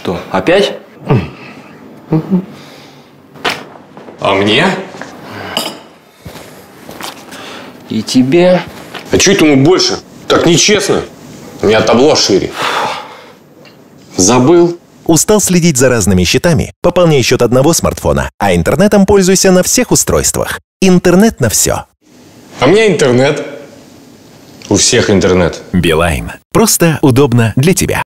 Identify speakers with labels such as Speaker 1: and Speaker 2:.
Speaker 1: Что, опять?
Speaker 2: А мне?
Speaker 1: И тебе?
Speaker 2: А чё это ему больше? Так нечестно. У меня табло шире. Забыл?
Speaker 3: Устал следить за разными счетами? Пополняй счет одного смартфона, а интернетом пользуйся на всех устройствах. Интернет на все.
Speaker 2: А у меня интернет. У всех интернет.
Speaker 3: Билайн. Просто удобно для тебя.